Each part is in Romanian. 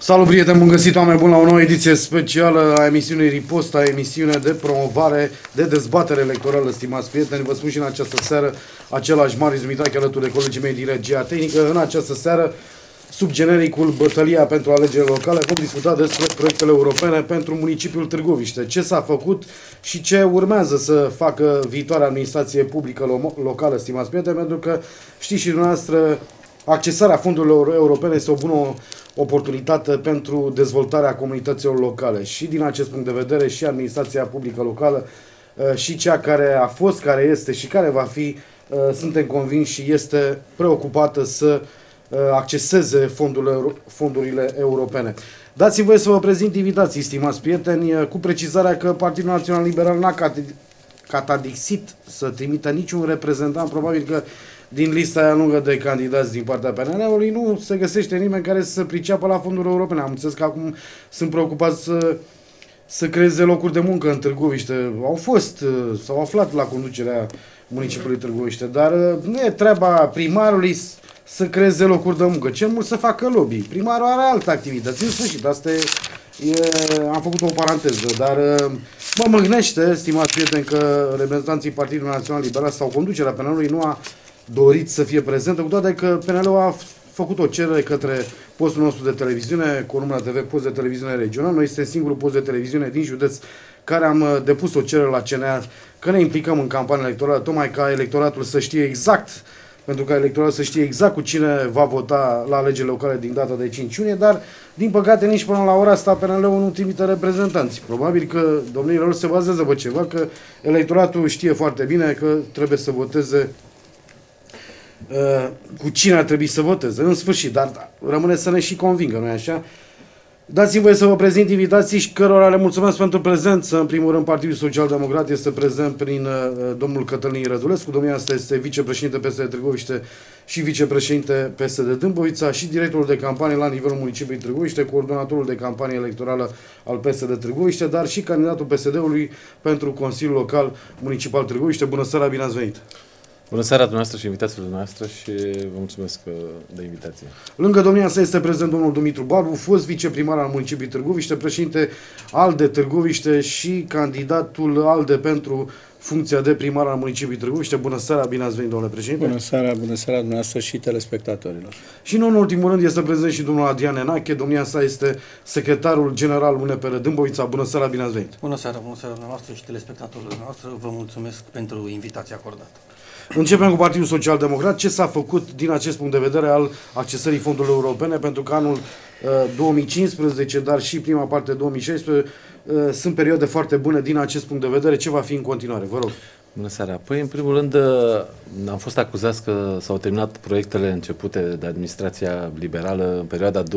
Salut, prieteni, bun găsit, oameni buni, la o nouă ediție specială a emisiunii Riposta, emisiune de promovare, de dezbatere electorală, stimați prieteni. Vă spun și în această seară, același Marius Dumitrache alături de colegii mei din regia tehnică. În această seară, sub genericul Bătălia pentru alegerile locale, vom discuta despre proiectele europene pentru municipiul Târgoviște. Ce s-a făcut și ce urmează să facă viitoarea administrație publică locală, stimați prieteni, pentru că știți și dumneavoastră, accesarea fondurilor europene este o bună oportunitate pentru dezvoltarea comunităților locale. Și din acest punct de vedere, și administrația publică locală, și cea care a fost, care este și care va fi, suntem convinși și este preocupată să acceseze fondurile europene. Dați-mi voie să vă prezint invitații, stimați prieteni, cu precizarea că Partidul Național Liberal n-a catadixit să trimită niciun reprezentant, probabil că din lista aia lungă de candidați din partea PNL-ului nu se găsește nimeni care să se priceapă la fonduri europene. Am înțeles că acum sunt preocupați să creeze locuri de muncă în Târgoviște. S-au aflat la conducerea municipiului Târgoviște, dar nu e treaba primarului să creeze locuri de muncă. Cel mult să facă lobby. Primarul are alte activități. În sfârșit, asta am făcut o paranteză, dar mă mâhnește, stimați prieteni, că reprezentanții Partidului Național Liberal sau conducerea PNL-ului nu a dorit să fie prezentă, cu toate că PNL-ul a făcut o cerere către postul nostru de televiziune, Columna TV, post de televiziune regional. Noi suntem singurul post de televiziune din județ care am depus o cerere la CNA că ne implicăm în campania electorală, tocmai ca electoratul să știe exact, pentru ca electoratul să știe exact cu cine va vota la alegerile locale din data de 5 iunie, dar din păcate nici până la ora asta PNL-ul nu trimite reprezentanți. Probabil că domnile lor se bazează pe ceva, că electoratul știe foarte bine că trebuie să voteze cu cine ar trebui să voteze, în sfârșit, dar rămâne să ne și convingă, nu-i așa? Dați-mi voie să vă prezint invitații și cărora le mulțumesc pentru prezență. În primul rând, Partidul Social Democrat este prezent prin domnul Cătălin Rădulescu. Domnia asta este vicepreședinte PSD Târgoviște și vicepreședinte PSD Dâmbovița și directorul de campanie la nivelul municipiului Târgoviște, coordonatorul de campanie electorală al PSD Târgoviște, dar și candidatul PSD-ului pentru Consiliul Local Municipal Târgoviște. Bună seara, bine ați venit! Bună seara dumneavoastră și invitațiilor noastre și vă mulțumesc de invitație. Lângă domnia sa este prezent domnul Dumitru Barbu, fost viceprimar al municipiului Târgoviște, președinte ALDE Târgoviște și candidatul ALDE pentru funcția de primar al municipiului Târgoviște. Bună seara, bine ați venit, domnule președinte. Bună seara dumneavoastră și telespectatorilor. Și nu în ultimul rând este prezent și domnul Adrian Enache, domnia sa este secretarul general UNPR Dâmbovița. Bună seara, bine ați venit. Bună seara dumneavoastră și telespectatorilor noastre. Vă mulțumesc pentru invitația acordată. Începem cu Partidul Social Democrat. Ce s-a făcut din acest punct de vedere al accesării fondurilor europene? Pentru că anul 2015, dar și prima parte 2016 sunt perioade foarte bune din acest punct de vedere. Ce va fi în continuare? Vă rog. Bună seara. Păi, în primul rând, am fost acuzați că s-au terminat proiectele începute de administrația liberală în perioada 2008-2012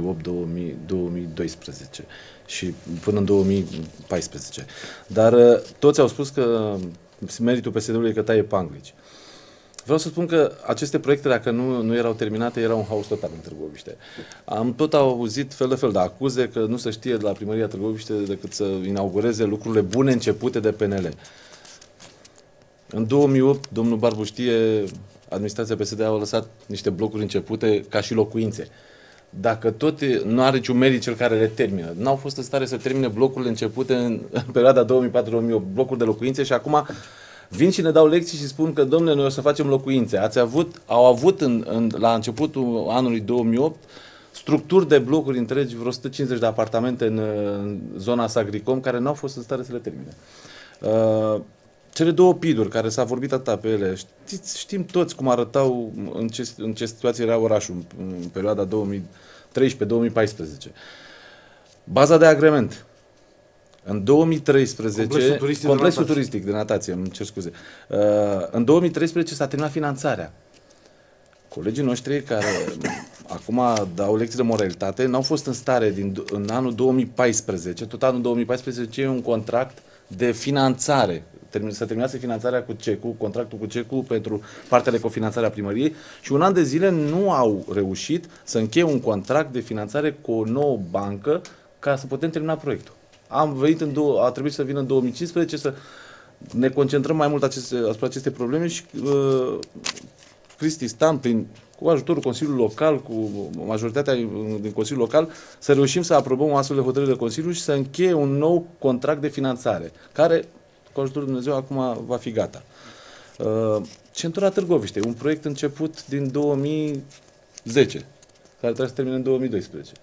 și până în 2014. Dar toți au spus că meritul PSD-ului e că taie panglici. Vreau să spun că aceste proiecte, dacă nu erau terminate, erau un haos total în Târgoviște. Am tot auzit fel de fel de acuze că nu se știe de la primăria Târgoviște decât să inaugureze lucrurile bune începute de PNL. În 2008, domnul Barbu știe, administrația PSD a lăsat niște blocuri începute ca și locuințe. Dacă tot nu are niciun merit cel care le termină, n-au fost în stare să termine blocurile începute în perioada 2004-2008, blocuri de locuințe, și acum vin și ne dau lecții și spun că, domnule, noi o să facem locuințe. Au avut la începutul anului 2008 structuri de blocuri întregi, vreo 150 de apartamente în zona Sagricom, care n-au fost în stare să le termine. Cele două PID-uri, care s-a vorbit atâta pe ele, știm toți cum arătau, în ce situație era orașul în perioada 2013-2014. Baza de agrement. În 2013, complexul turistic de natație, îmi cer scuze. În 2013 s-a terminat finanțarea. Colegii noștri care acum dau lecții de moralitate n-au fost în stare în anul 2014, tot anul 2014 e un contract de finanțare. S-a terminat finanțarea cu CECU, contractul cu CECU pentru partea de cofinanțare a primăriei, și un an de zile nu au reușit să încheie un contract de finanțare cu o nouă bancă ca să putem termina proiectul. A trebuit să vină în 2015 să ne concentrăm mai mult asupra acestei probleme și Cristi Stan, cu ajutorul Consiliului Local, cu majoritatea din Consiliul Local, să reușim să aprobăm o astfel de hotărâre de Consiliu și să încheie un nou contract de finanțare, care, cu ajutorul Dumnezeu, acum va fi gata. Centura Târgoviște, un proiect început din 2010, care trebuie să termine în 2012.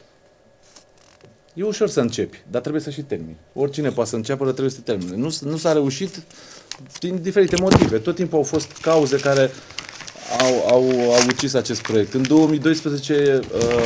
E ușor să începi, dar trebuie să și termini. Oricine poate să înceapă, dar trebuie să termine. Nu s-a reușit din diferite motive. Tot timpul au fost cauze care au ucis acest proiect. În 2012,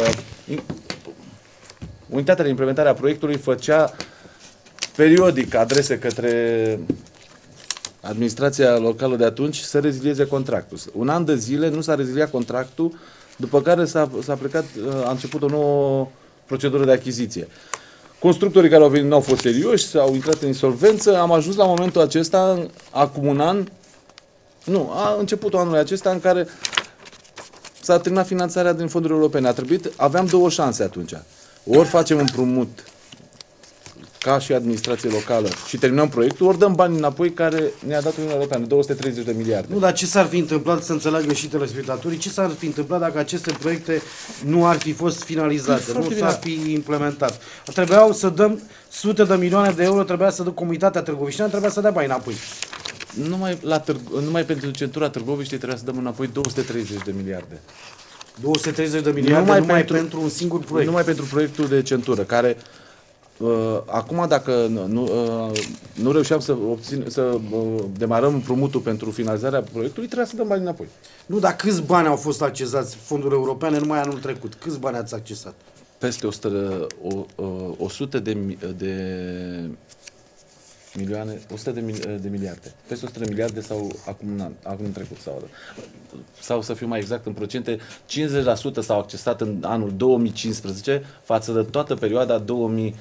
unitatea de implementare a proiectului făcea periodic adrese către administrația locală de atunci să rezilieze contractul. Un an de zile nu s-a reziliat contractul, după care a început o nouă procedură de achiziție. Constructorii care au venit nu au fost serioși, au intrat în insolvență, am ajuns la momentul acesta, acum un an, a începutul anului acesta în care s-a terminat finanțarea din fonduri europene. Aveam două șanse atunci. Ori facem împrumut ca și administrație locală și terminăm proiectul, ori dăm bani înapoi care ne-a dat Uniunea Europeană, 230 de miliarde. Nu, dar ce s-ar fi întâmplat, să înțeleagă și telespectatorii, ce s-ar fi întâmplat dacă aceste proiecte nu ar fi fost finalizate, nu s-ar fi implementat? Trebuiau să dăm sute de milioane de euro, trebuia să dăm comunitatea târgovișteană, trebuia să dea bani înapoi. Numai pentru centura Târgoviște trebuia să dăm înapoi 230 de miliarde. 230 de miliarde numai pentru un singur proiect. Numai pentru proiectul de centură, care acum dacă nu reușeam să demarăm împrumutul pentru finalizarea proiectului, trebuia să dăm bani înapoi. Nu, dar câți bani au fost accesați fonduri europene numai anul trecut? Câți bani ați accesat? Peste 100 de milioane, 100 de miliarde. Peste 100 de miliarde sau acum în trecut. Sau să fiu mai exact în procente, 50% s-au accesat în anul 2015 față de toată perioada 2010-2015.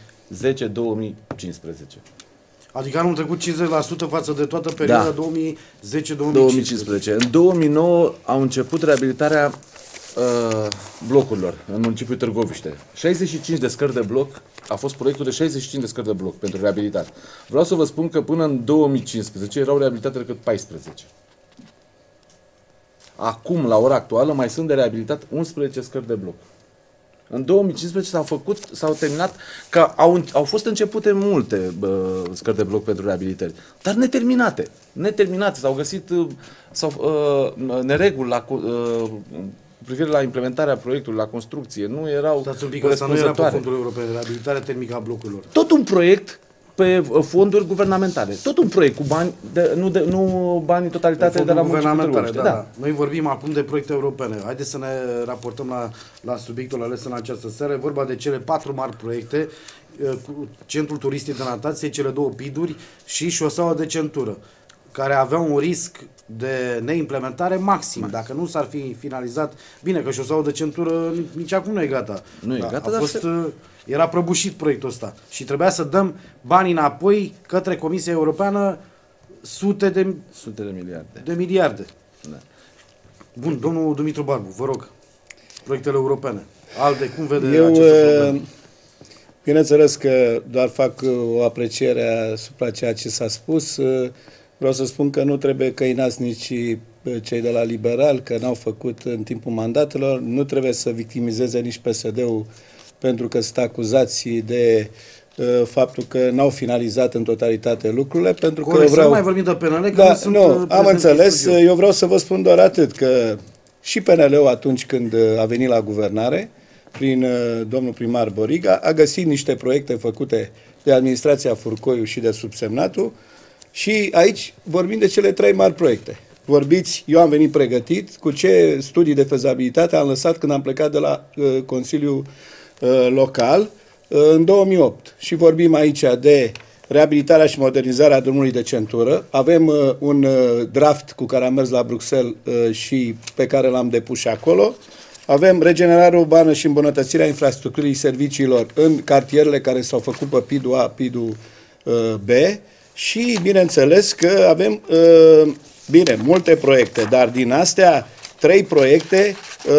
Adică anul trecut 50% față de toată perioada 2010-2015. În 2009 au început reabilitarea blocurilor în municipiul Târgoviște. 65 de scări de bloc, a fost proiectul de 65 de scări de bloc pentru reabilitare. Vreau să vă spun că până în 2015 erau reabilitate decât 14. Acum, la ora actuală, mai sunt de reabilitat 11 scări de bloc. În 2015 s-au terminat, că au fost începute multe scări de bloc pentru reabilitări, dar neterminate. S-au găsit nereguli cu privire la implementarea proiectului, la construcție. Nu erau Stați un pic, ăsta nu era pe fonduri europene, reabilitarea termică a blocurilor. Tot un proiect pe fonduri guvernamentale. Tot un proiect cu bani, nu bani în totalitate de la municipiul. Da. Noi vorbim acum de proiecte europene. Haideți să ne raportăm la subiectul ales în această seară. E vorba de cele 4 mari proiecte, cu Centrul Turistic de Natație, cele 2 PID-uri și șoseaua de centură, care aveau un risc de neimplementare maxim. Dacă nu s-ar fi finalizat, bine că șoseaua de centură nici acum nu e gata. Nu e gata, era prăbușit proiectul ăsta și trebuia să dăm bani înapoi către Comisia Europeană, sute de miliarde. Da. Bun, domnul Dumitru Barbu, vă rog, proiectele europene. ALDE, cum vede această problemă? Bineînțeles că doar fac o apreciere asupra ceea ce s-a spus. Vreau să spun că nu trebuie căinați nici cei de la Liberal, că n-au făcut în timpul mandatelor. Nu trebuie să victimizeze nici PSD-ul pentru că sunt acuzați de faptul că n-au finalizat în totalitate lucrurile. Pentru că vreau... mai vorbim de PNL, că am înțeles. Eu vreau să vă spun doar atât, că și PNL-ul atunci când a venit la guvernare, prin domnul primar Boriga, a găsit niște proiecte făcute de administrația Furcoiu și de subsemnatul și aici vorbim de cele 3 mari proiecte. Eu am venit pregătit cu ce studii de fezabilitate am lăsat când am plecat de la Consiliul Local în 2008 și vorbim aici de reabilitarea și modernizarea drumului de centură. Avem un draft cu care am mers la Bruxelles și pe care l-am depus și acolo. Avem regenerarea urbană și îmbunătățirea infrastructurii serviciilor în cartierele care s-au făcut pe PID-ul A, PID-ul B și bineînțeles că avem multe proiecte, dar din astea 3 proiecte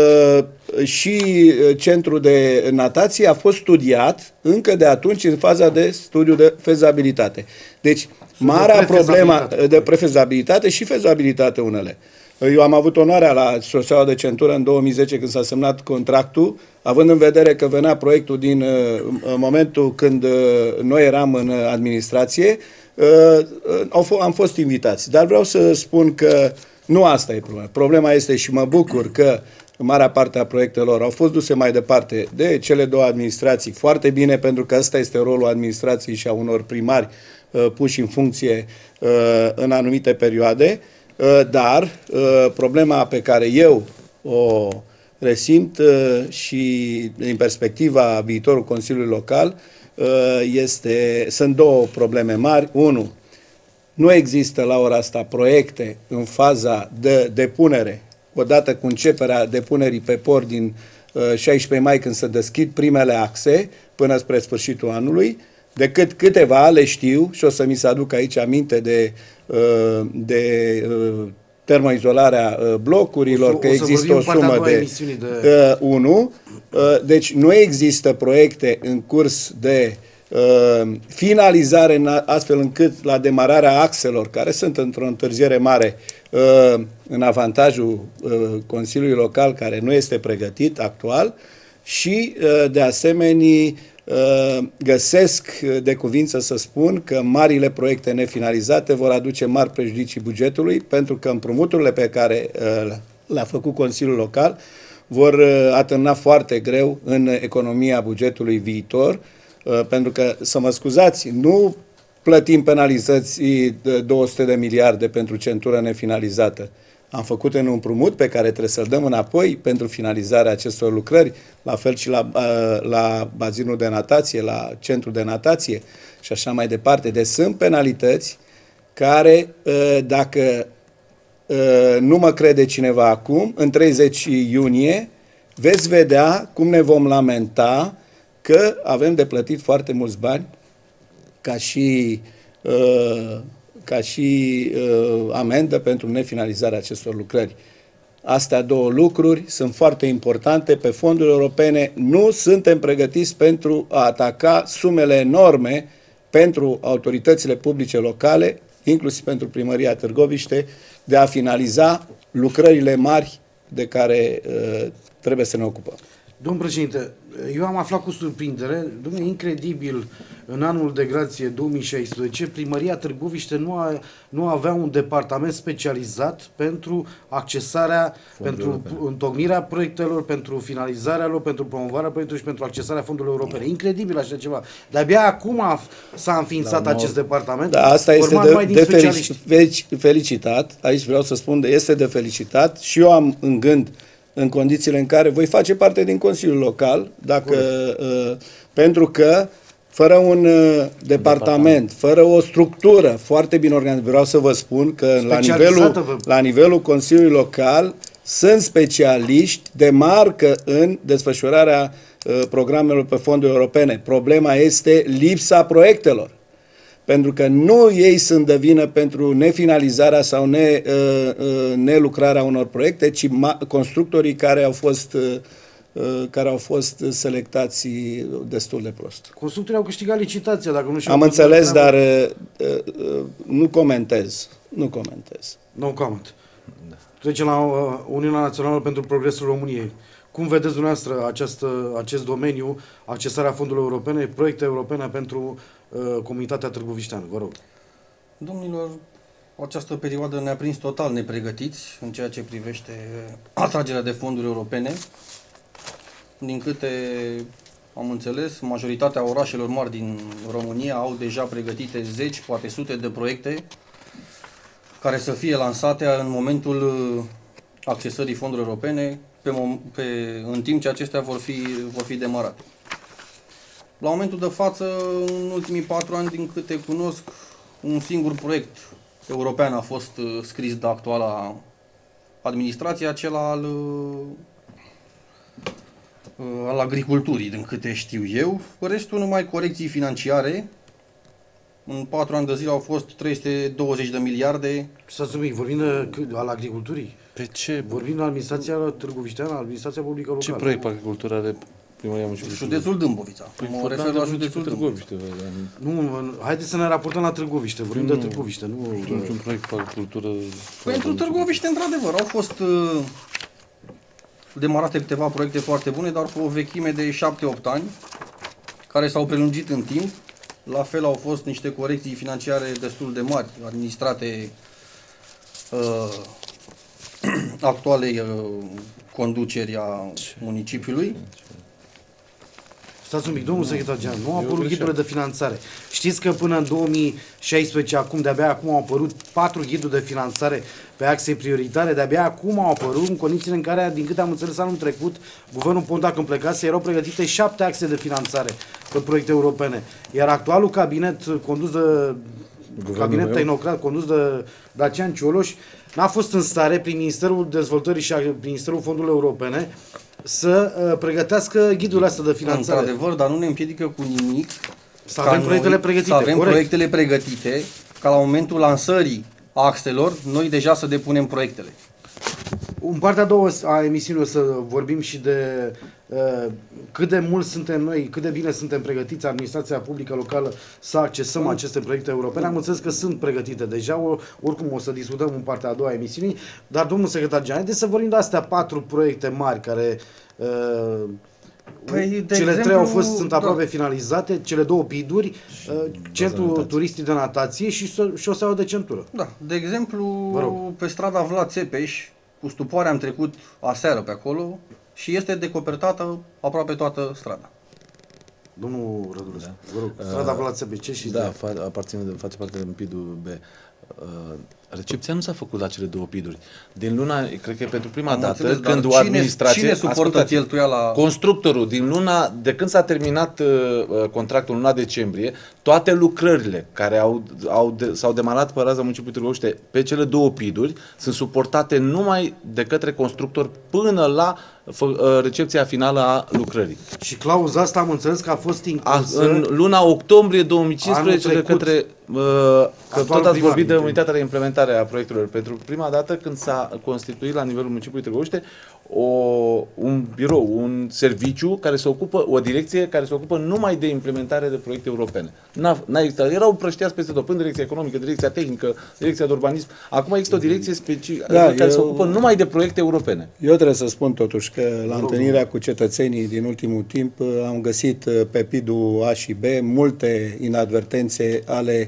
și centrul de natație a fost studiat încă de atunci în faza de studiu de fezabilitate. Deci, marea problemă de prefezabilitate și fezabilitate unele. Eu am avut onoarea la șoseaua de centură în 2010 când s-a semnat contractul, având în vedere că venea proiectul din momentul când noi eram în administrație, am fost invitați. Dar vreau să spun că nu asta e problema. Problema este, și mă bucur că marea parte a proiectelor au fost duse mai departe de cele două administrații foarte bine, pentru că ăsta este rolul administrației și a unor primari puși în funcție în anumite perioade, dar problema pe care eu o resimt și din perspectiva viitorului Consiliului Local sunt două probleme mari. Unu, nu există la ora asta proiecte în faza de depunere, odată cu începerea depunerii pe port din 16 mai, când se deschid primele axe, până spre sfârșitul anului, decât câteva, le știu, și o să mi se aduc aici aminte de termoizolarea blocurilor, că există o sumă de 1. Deci nu există proiecte în curs de finalizare astfel încât la demararea axelor, care sunt într-o întârziere mare, în avantajul Consiliului Local, care nu este pregătit actual, și de asemenea găsesc de cuvință să spun că marile proiecte nefinalizate vor aduce mari prejudicii bugetului, pentru că împrumuturile pe care le-a făcut Consiliul Local vor atârna foarte greu în economia bugetului viitor, pentru că, să mă scuzați, nu plătim penalizări de 200 de miliarde pentru centură nefinalizată. Am făcut un împrumut pe care trebuie să-l dăm înapoi pentru finalizarea acestor lucrări, la fel și la bazinul de natație, la centrul de natație și așa mai departe. Deci sunt penalități care, dacă nu mă crede cineva acum, în 30 iunie veți vedea cum ne vom lamenta că avem de plătit foarte mulți bani ca și amendă pentru nefinalizarea acestor lucrări. Astea două lucruri sunt foarte importante. Pe fonduri europene nu suntem pregătiți pentru a ataca sumele enorme pentru autoritățile publice locale, inclusiv pentru Primăria Târgoviște, de a finaliza lucrările mari de care trebuie să ne ocupăm. Domnul președinte, eu am aflat cu surprindere, domnule, incredibil, în anul de grație 2016, Primăria Târgoviște nu avea un departament specializat pentru accesarea, pentru întocmirea proiectelor, pentru finalizarea lor, pentru promovarea proiectelor și pentru accesarea fondurilor europene. Incredibil așa ceva. De-abia acum s-a înființat acest departament. Da, asta este de felicitat. Aici vreau să spun, este de felicitat și eu am în gând, în condițiile în care voi face parte din Consiliul Local, pentru că fără un departament, fără o structură foarte bine organizată, vreau să vă spun că la nivelul Consiliului Local sunt specialiști de marcă în desfășurarea programelor pe fonduri europene. Problema este lipsa proiectelor. Pentru că nu ei sunt de vină pentru nefinalizarea sau nelucrarea unor proiecte, ci constructorii care au fost selectați destul de prost. Constructorii au câștigat licitația, dacă nu știu. Am înțeles, dar nu comentez. Nu comentez. No comment. Trecem la Uniunea Națională pentru Progresul României. Cum vedeți dumneavoastră acest domeniu, accesarea fondurilor europene, proiecte europene pentru comunitatea târgovișteană? Vă rog. Domnilor, această perioadă ne-a prins total nepregătiți în ceea ce privește atragerea de fonduri europene. Din câte am înțeles, majoritatea orașelor mari din România au deja pregătite zeci, poate sute de proiecte care să fie lansate în momentul accesării fondurilor europene, în timp ce acestea vor fi demarate. La momentul de față, în ultimii 4 ani, din câte cunosc, un singur proiect european a fost scris de actuala administrație, acela al agriculturii, din câte știu eu. Restul numai corecții financiare. În 4 ani de zile au fost 320 de miliarde. Stați un pic, vorbim al agriculturii? Pe ce? Vorbim de administrația târgovișteană, administrația publică locală. Ce proiect pe agricultură are Primăria Municipiului Județul Dâmbovița. Mă refer la județul Dâmbovița. Târgoviște. Nu, haideți să ne raportăm la Târgoviște, vorbim de Târgoviște, nu... Niciun proiect cu agricultură. Pentru Târgoviște, într-adevăr, au fost demarate câteva proiecte foarte bune, dar cu o vechime de 7-8 ani, care s-au prelungit în timp. La fel au fost niște corecții financiare destul de mari, administrate actualei conduceri a municipiului. Stați un pic, domnul secretar general, nu au apărut ghidurile de finanțare. Știți că până în 2016, de-abia acum au apărut 4 ghiduri de finanțare pe axe prioritare, de-abia acum au apărut în condițiile în care, din câte am înțeles anul trecut, guvernul Ponta când plecase, erau pregătite 7 axe de finanțare pe proiecte europene. Iar actualul cabinet condus de cabinet tehnocrat condus de Dacian Cioloș n-a fost în stare, prin Ministerul Dezvoltării și prin Ministerul Fondurilor Europene, să pregătească ghidurile astea de finanțare. Într-adevăr, dar nu ne împiedică cu nimic să avem proiectele pregătite. Să avem corect. proiectele pregătite, ca la momentul lansării axelor, noi deja să depunem proiectele. În partea a doua a emisiunii o să vorbim și de cât de mult suntem noi, cât de bine suntem pregătiți, administrația publică locală, să accesăm aceste proiecte europene. Am înțeles că sunt pregătite deja, oricum o să discutăm în partea a doua a emisiunii, dar domnul secretar general, haideți să vorbim de astea 4 proiecte mari care cele 3 au fost, sunt aproape finalizate, cele 2 PID-uri, centrul turistic de natație și șoseaua de centură. Da, de exemplu, pe strada Vlad Țepeș, cu stupoare am trecut aseară pe acolo și este decopertată aproape toată strada. Domnul Rădulescu, vă rog, strada Vlad Țepeș și da, face parte din PID-ul B. Recepția nu s-a făcut la cele 2 PID-uri. Din luna, cred că e pentru prima dată, când o administrație... Cine suportă cheltuiala? Constructorul, de când s-a terminat contractul în luna decembrie, toate lucrările care s-au demarat pe raza municipiului Târgoviște pe cele 2 PID-uri sunt suportate numai de către constructor până la recepția finală a lucrării. Și clauza asta am înțeles că a fost inclusă în luna octombrie 2015 de către că tot ați vorbit de unitatea de implementare a proiectelor. Pentru prima dată când s-a constituit la nivelul municipiului Târgoviște un birou, un serviciu care se ocupă, o direcție care se ocupă numai de implementare de proiecte europene. N-a existat. Erau prăștiați peste tot, până direcția economică, direcția tehnică, direcția de urbanism. Acum există o direcție specifică care se ocupă numai de proiecte europene. Eu trebuie să spun totuși că la întâlnirea cu cetățenii din ultimul timp am găsit pe PID-ul A și B multe inadvertențe ale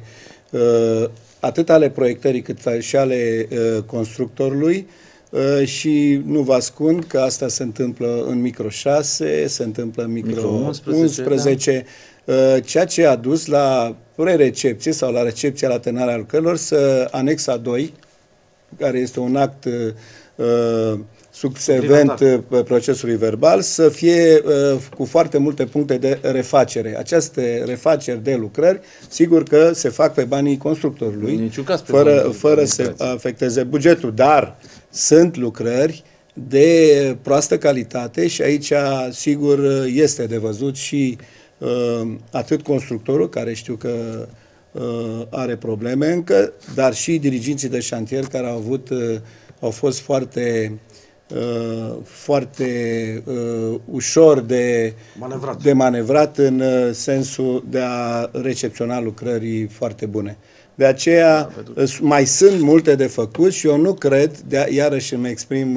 atât ale proiectării cât și ale constructorului și nu vă ascund că asta se întâmplă în micro 6, se întâmplă în micro 11, ceea ce a dus la prerecepție sau la recepția la terminarea lucrărilor să anexa 2, care este un act subservent procesului verbal, să fie cu foarte multe puncte de refacere. Aceste refaceri de lucrări, sigur că se fac pe banii constructorului, fără să afecteze bugetul, dar sunt lucrări de proastă calitate și aici, sigur, este de văzut și atât constructorul, care știu că are probleme încă, dar și diriginții de șantier care au fost foarte ușor de manevrat în sensul de a recepționa lucrări foarte bune. De aceea mai sunt multe de făcut și eu nu cred, iarăși îmi exprim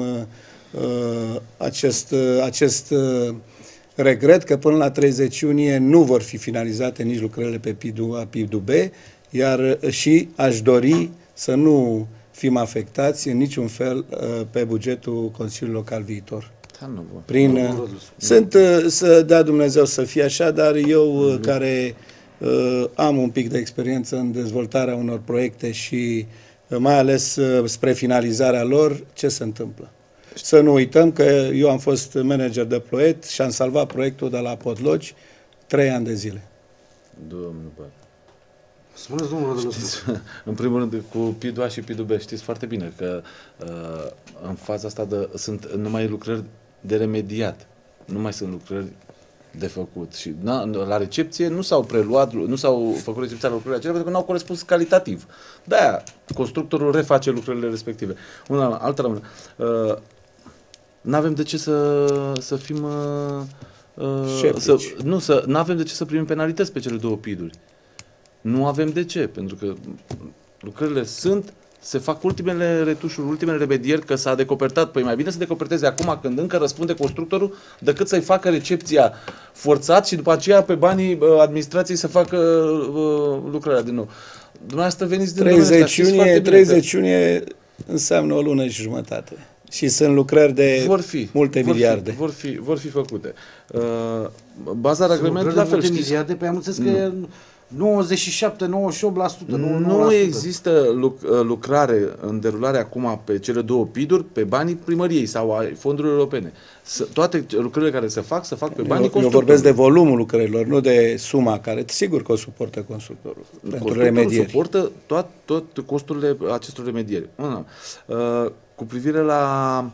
acest regret că până la 30 iunie nu vor fi finalizate nici lucrările pe PID-ul B, iar și aș dori să nu fim afectați în niciun fel pe bugetul Consiliului Local viitor. Să dea Dumnezeu să fie așa, dar eu care am un pic de experiență în dezvoltarea unor proiecte și mai ales spre finalizarea lor, ce se întâmplă? Să nu uităm că eu am fost manager de proiect și am salvat proiectul de la Podlogi 3 ani de zile. Spuneți, domnul Rădulescu. În primul rând, cu PID-ul A și PID-ul B, știți foarte bine că în faza asta sunt numai lucrări de remediat. Nu mai sunt lucrări de făcut. Și la recepție nu s-au preluat, nu s-au făcut recepția la lucrările acelea pentru că nu au corespuns calitativ. De-aia, constructorul reface lucrările respective. Nu avem de ce să fim Nu avem de ce să primim penalități pe cele 2 PID-uri. Nu avem de ce, pentru că lucrările se fac ultimele retușuri, ultimele remedieri, că s-a decopertat. Păi mai bine să decoperteze acum când încă răspunde constructorul, decât să-i facă recepția forțat și după aceea pe banii administrației să facă lucrarea din nou. Dumneavoastră veniți din 30 iunie înseamnă o lună și jumătate. Și sunt lucrări de multe miliarde. Vor fi făcute. Baza reglementului la fel. Miliarde, pe am înțeles că 97-98%. Nu există lucrare în derulare acum pe cele 2 PID-uri pe banii primăriei sau ai fondurilor europene. Toate lucrările care se fac pe banii constructorului. Eu vorbesc de volumul lucrărilor, nu de suma care sigur că o suportă constructorul. Pentru remedieri. Suportă toate costurile acestor remedieri. Cu privire la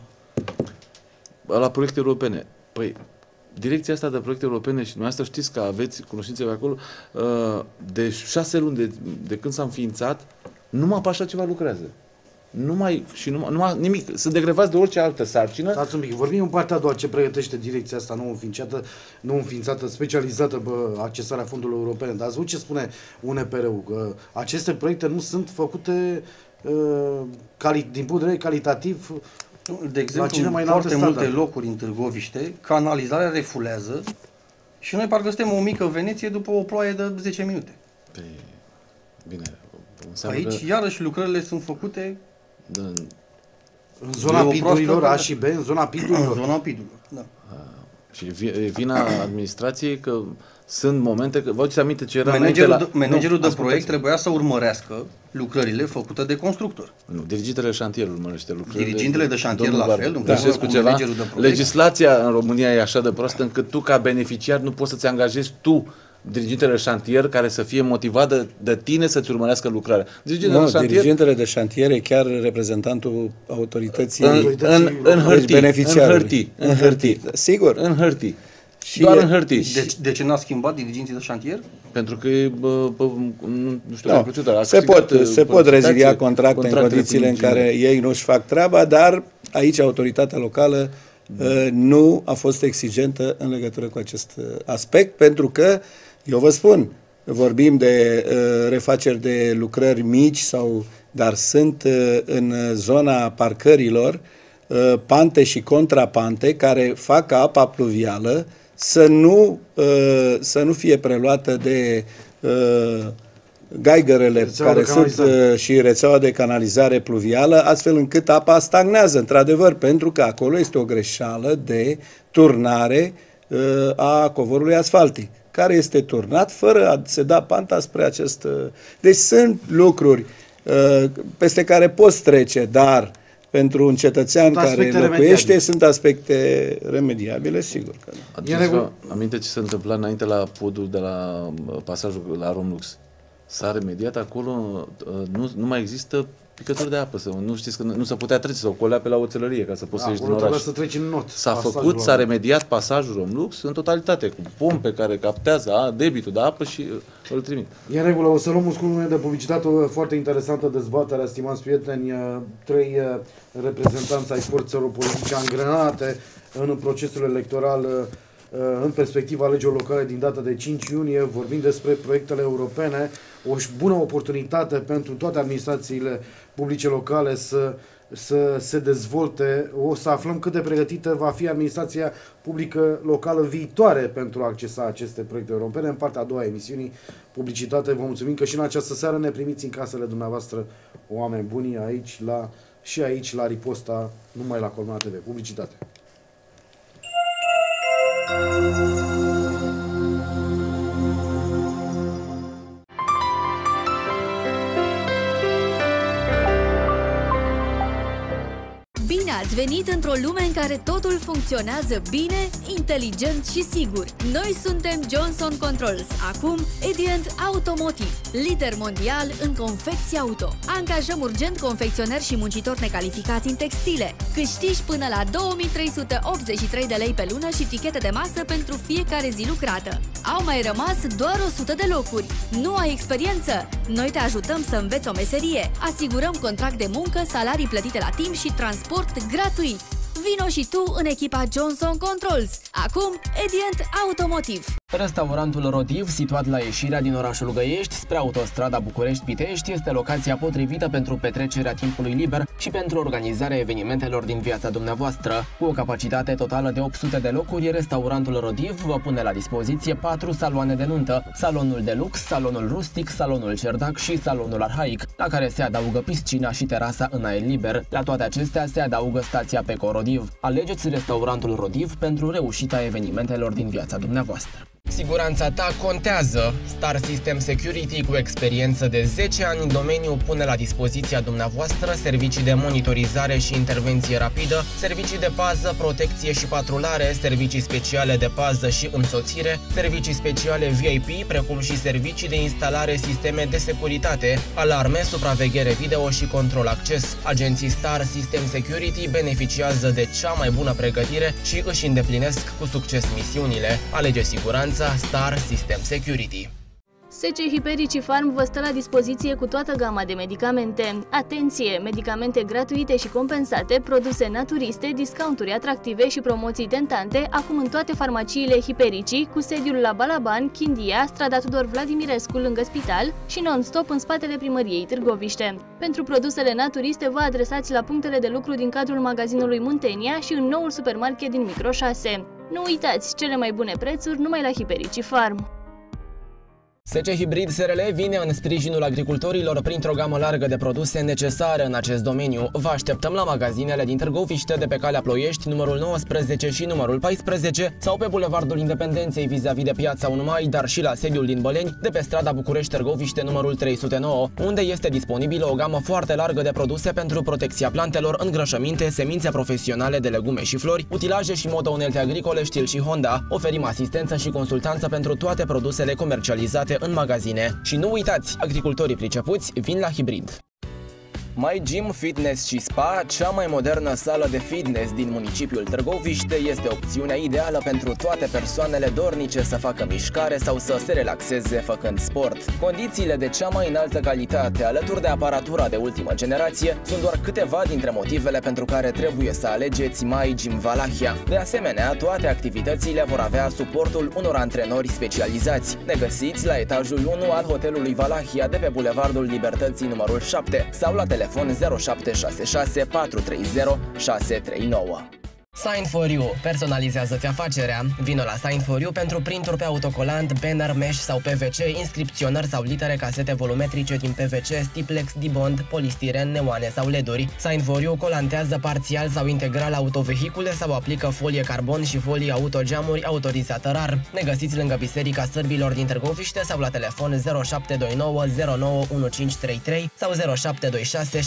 proiecte europene. Păi, direcția asta de proiecte europene, și dumneavoastră știți că aveți cunoștințe pe acolo, de 6 luni de când s-a înființat, numai pe așa ceva lucrează. Numai nimic. Sunt degrevați de orice altă sarcină. Stați un pic, vorbim în partea a doua, ce pregătește direcția asta nou înființată, specializată pe accesarea fondurilor europene. Dar ați văzut ce spune UNPR-ul? Că aceste proiecte nu sunt făcute din punct de vedere calitativ. De exemplu, în foarte multe locuri în Târgoviște, canalizarea refulează și noi parcă suntem o mică Veneție după o ploaie de 10 minute. Păi, bine. Aici, iarăși, lucrările sunt făcute în zona PID-urilor, A și B, în zona PID-urilor. În zona PID-urilor, da. Și vina administrației că sunt momente, că vă aduceți aminte ce era managerul de proiect trebuia să urmărească lucrările făcute de constructor. Nu, dirigintele șantierului urmărește lucrările. Dirigintele de șantier la fel, cu ceva. Legislația în România e așa de proastă încât tu ca beneficiar nu poți să-ți angajezi tu dirigintele șantier care să fie motivat de tine să-ți urmărească lucrarea. Dirigintele de șantier e chiar reprezentantul autorității în hârtii. Sigur. În hârtii. Doar în hârtii. De ce n-a schimbat diriginții de șantier? Pentru că nu știu, se pot rezilia contracte în condițiile în care ei nu-și fac treaba, dar aici autoritatea locală nu a fost exigentă în legătură cu acest aspect, pentru că, eu vă spun, vorbim de refaceri de lucrări mici, dar sunt în zona parcărilor pante și contrapante care fac ca apa pluvială să nu fie preluată de gaigărele care sunt și rețeaua de canalizare pluvială, astfel încât apa stagnează, într-adevăr, pentru că acolo este o greșeală de turnare a covorului asfaltic, care este turnat fără a se da panta spre acest... Deci sunt lucruri peste care poți trece, dar pentru un cetățean care locuiește sunt aspecte remediabile, sigur că nu. Aduceți-vă aminte ce se întâmpla înainte la podul de la pasajul la Romlux. S-a remediat acolo, nu mai există picături de apă. Nu știți că nu se putea trece, sau colea pe la oțelărie ca să poți să ieși din oraș. Să treci în not. S-a remediat pasajul Romlux în totalitate, cu pompe care captează debitul de apă și îl trimit. E în regulă, o să luăm un scurt moment de publicitate, o foarte interesantă dezbatere, stimați prieteni, 3 reprezentanți ai forțelor politice angrenate în procesul electoral în perspectiva alegerilor locale din data de 5 iunie, vorbim despre proiectele europene, o bună oportunitate pentru toate administrațiile publice locale să se dezvolte. O să aflăm cât de pregătită va fi administrația publică locală viitoare pentru a accesa aceste proiecte europene. În partea a doua a emisiunii, publicitate, vă mulțumim că și în această seară ne primiți în casele dumneavoastră, oameni buni, aici la Riposta, numai la Colmena TV. Publicitate. Bine ați venit într-o lume în care totul funcționează bine, inteligent și sigur. Noi suntem Johnson Controls, acum Edient Automotive, lider mondial în confecții auto. Angajăm urgent confecționeri și muncitori necalificați în textile. Câștigi până la 2383 de lei pe lună și tichete de masă pentru fiecare zi lucrată. Au mai rămas doar 100 de locuri. Nu ai experiență? Noi te ajutăm să înveți o meserie. Asigurăm contract de muncă, salarii plătite la timp și transport gratuit. Vino și tu în echipa Johnson Controls. Acum, Edient Automotive. Restaurantul Rodiv, situat la ieșirea din orașul Găiești spre autostrada București-Pitești, este locația potrivită pentru petrecerea timpului liber și pentru organizarea evenimentelor din viața dumneavoastră. Cu o capacitate totală de 800 de locuri, restaurantul Rodiv vă pune la dispoziție 4 saloane de nuntă: salonul de lux, salonul rustic, salonul cerdac și salonul arhaic, la care se adaugă piscina și terasa în aer liber. La toate acestea se adaugă stația Peco Rodiv. Alegeți restaurantul Rodiv pentru reușita evenimentelor din viața dumneavoastră. Siguranța ta contează. Star System Security, cu experiență de 10 ani în domeniu, pune la dispoziția dumneavoastră servicii de monitorizare și intervenție rapidă, servicii de pază, protecție și patrulare, servicii speciale de pază și însoțire, servicii speciale VIP, precum și servicii de instalare sisteme de securitate, alarme, supraveghere video și control acces. Agenții Star System Security beneficiază de cea mai bună pregătire și își îndeplinesc cu succes misiunile. Alege siguranța Star System Security. SC Hyperici Farm vă stă la dispoziție cu toată gama de medicamente. Atenție! Medicamente gratuite și compensate, produse naturiste, discounturi atractive și promoții tentante, acum în toate farmaciile Hyperici, cu sediul la Balaban, Chindia, strada Tudor Vladimirescu lângă spital și non-stop în spatele primăriei Târgoviște. Pentru produsele naturiste vă adresați la punctele de lucru din cadrul magazinului Muntenia și în noul supermarket din Micro 6. Nu uitați, cele mai bune prețuri numai la Hyperici Farm. SC Hybrid SRL vine în sprijinul agricultorilor printr-o gamă largă de produse necesare în acest domeniu. Vă așteptăm la magazinele din Târgoviște, de pe calea Ploiești, numărul 19 și numărul 14, sau pe Bulevardul Independenței vis-a-vis de Piața 1 Mai, dar și la sediul din Băleni, de pe strada București-Târgoviște, numărul 309, unde este disponibilă o gamă foarte largă de produse pentru protecția plantelor, îngrășăminte, semințe profesionale de legume și flori, utilaje și moto-unelte agricole Stihl și Honda. Oferim asistență și consultanță pentru toate produsele comercializate în magazine. Și nu uitați, agricultorii pricepuți vin la Hybrid. My Gym Fitness și Spa, cea mai modernă sală de fitness din municipiul Târgoviște, este opțiunea ideală pentru toate persoanele dornice să facă mișcare sau să se relaxeze făcând sport. Condițiile de cea mai înaltă calitate, alături de aparatura de ultimă generație, sunt doar câteva dintre motivele pentru care trebuie să alegeți My Gym Valahia. De asemenea, toate activitățile vor avea suportul unor antrenori specializați. Ne găsiți la etajul 1 al hotelului Valahia, de pe Bulevardul Libertății numărul 7 sau la telefon 0766 430 639. Sign4You. Personalizează-ți afacerea. Vino la Sign4You pentru printuri pe autocolant, banner, mesh sau PVC, inscripționări sau litere, casete volumetrice din PVC, stiplex, dibond, polistiren, neoane sau LED-uri. Sign4You colantează parțial sau integral autovehicule sau aplică folie carbon și folii autogeamuri autorizată rar. Ne găsiți lângă Biserica Sârbilor din Târgoviște sau la telefon 0729 091533 sau 0726